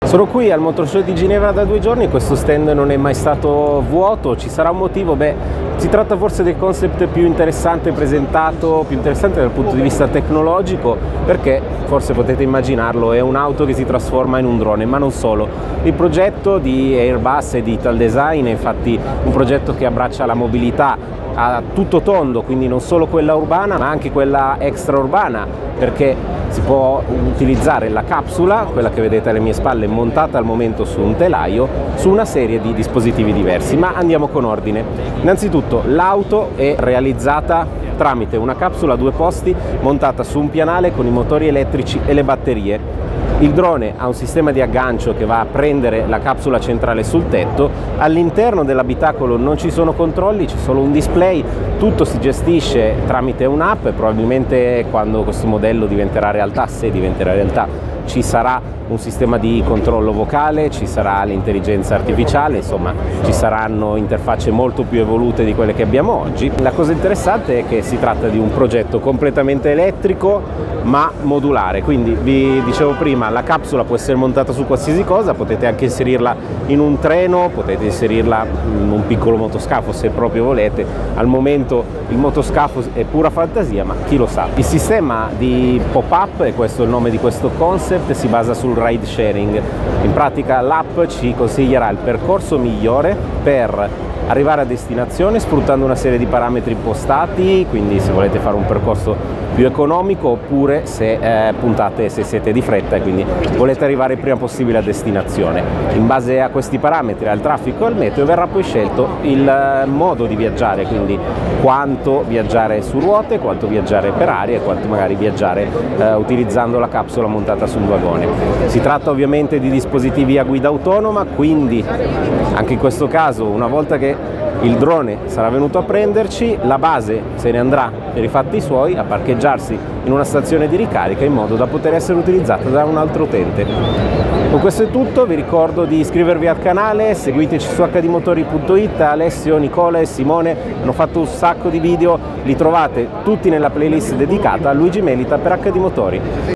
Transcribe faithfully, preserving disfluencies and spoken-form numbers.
Sono qui al Motor Show di Ginevra da due giorni, questo stand non è mai stato vuoto, ci sarà un motivo? Beh, si tratta forse del concept più interessante presentato, più interessante dal punto di vista tecnologico, perché, forse potete immaginarlo, è un'auto che si trasforma in un drone, ma non solo. Il progetto di Airbus e di Italdesign è infatti un progetto che abbraccia la mobilità a tutto tondo, quindi non solo quella urbana ma anche quella extraurbana, perché si può utilizzare la capsula, quella che vedete alle mie spalle montata al momento su un telaio, su una serie di dispositivi diversi. Ma andiamo con ordine. Innanzitutto l'auto è realizzata tramite una capsula a due posti montata su un pianale con i motori elettrici e le batterie. Il drone ha un sistema di aggancio che va a prendere la capsula centrale sul tetto. All'interno dell'abitacolo non ci sono controlli, c'è solo un display, tutto si gestisce tramite un'app e probabilmente quando questo modello diventerà realtà, se diventerà realtà, ci sarà un sistema di controllo vocale, ci sarà l'intelligenza artificiale, insomma ci saranno interfacce molto più evolute di quelle che abbiamo oggi. La cosa interessante è che si tratta di un progetto completamente elettrico ma modulare, quindi vi dicevo prima, la capsula può essere montata su qualsiasi cosa, potete anche inserirla in un treno, potete inserirla in un piccolo motoscafo se proprio volete. Al momento il motoscafo è pura fantasia, ma chi lo sa. Il sistema di pop-up, e questo è il nome di questo concept, si basa sul ride sharing. In pratica l'app ci consiglierà il percorso migliore per arrivare a destinazione sfruttando una serie di parametri impostati, quindi se volete fare un percorso più economico oppure se eh, puntate, se siete di fretta e quindi volete arrivare il prima possibile a destinazione. In base a questi parametri, al traffico e al meteo, verrà poi scelto il eh, modo di viaggiare, quindi quanto viaggiare su ruote, quanto viaggiare per aria e quanto magari viaggiare eh, utilizzando la capsula montata su un vagone. Si tratta ovviamente di dispositivi a guida autonoma, quindi anche in questo caso, una volta che il drone sarà venuto a prenderci, la base se ne andrà per i fatti suoi a parcheggiarsi in una stazione di ricarica in modo da poter essere utilizzata da un altro utente. Con questo è tutto, vi ricordo di iscrivervi al canale, seguiteci su h d motori punto it, Alessio, Nicola e Simone hanno fatto un sacco di video, li trovate tutti nella playlist dedicata a Luigi Melita per H D Motori.